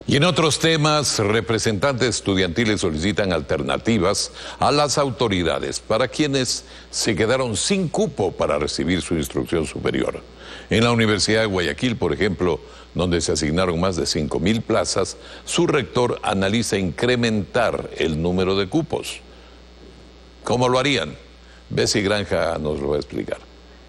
Y en otros temas, representantes estudiantiles solicitan alternativas a las autoridades para quienes se quedaron sin cupo para recibir su instrucción superior. En la Universidad de Guayaquil, por ejemplo, donde se asignaron más de 5.000 plazas, su rector analiza incrementar el número de cupos. ¿Cómo lo harían? Bessie Granja nos lo va a explicar.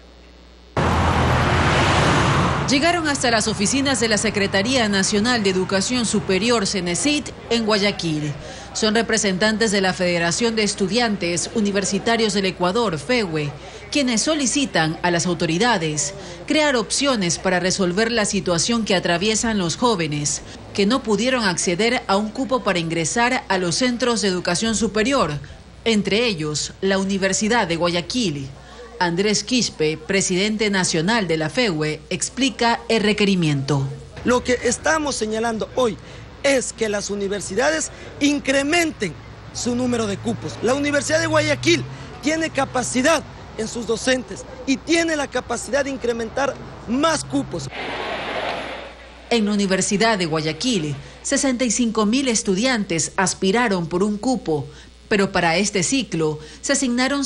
Llegaron hasta las oficinas de la Secretaría Nacional de Educación Superior, CENESID, en Guayaquil. Son representantes de la Federación de Estudiantes Universitarios del Ecuador, FEUE, quienes solicitan a las autoridades crear opciones para resolver la situación que atraviesan los jóvenes, que no pudieron acceder a un cupo para ingresar a los centros de educación superior, entre ellos la Universidad de Guayaquil. Andrés Quispe, presidente nacional de la FEUE, explica el requerimiento. Lo que estamos señalando hoy es que las universidades incrementen su número de cupos. La Universidad de Guayaquil tiene capacidad en sus docentes y tiene la capacidad de incrementar más cupos. En la Universidad de Guayaquil, 65.000 estudiantes aspiraron por un cupo, pero para este ciclo se asignaron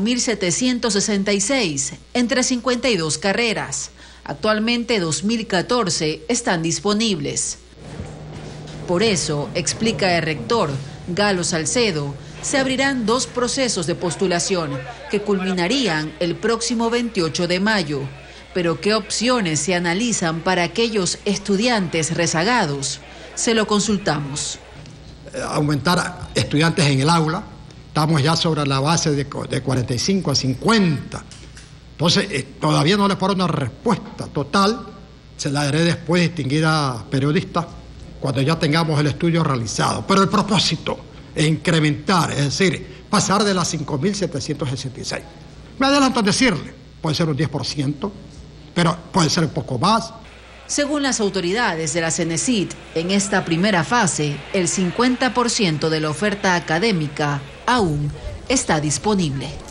5.766 entre 52 carreras. Actualmente 2.014 están disponibles. Por eso, explica el rector Galo Salcedo, se abrirán 2 procesos de postulación que culminarían el próximo 28 de mayo. Pero ¿qué opciones se analizan para aquellos estudiantes rezagados? Se lo consultamos. Aumentar estudiantes en el aula, estamos ya sobre la base de 45 a 50. Entonces, todavía no le puedo dar una respuesta total, se la daré después, distinguida periodista, cuando ya tengamos el estudio realizado. Pero el propósito es incrementar, es decir, pasar de las 5.766. Me adelanto a decirle, puede ser un 10%, pero puede ser un poco más. Según las autoridades de la CENESID, en esta primera fase, el 50% de la oferta académica aún está disponible.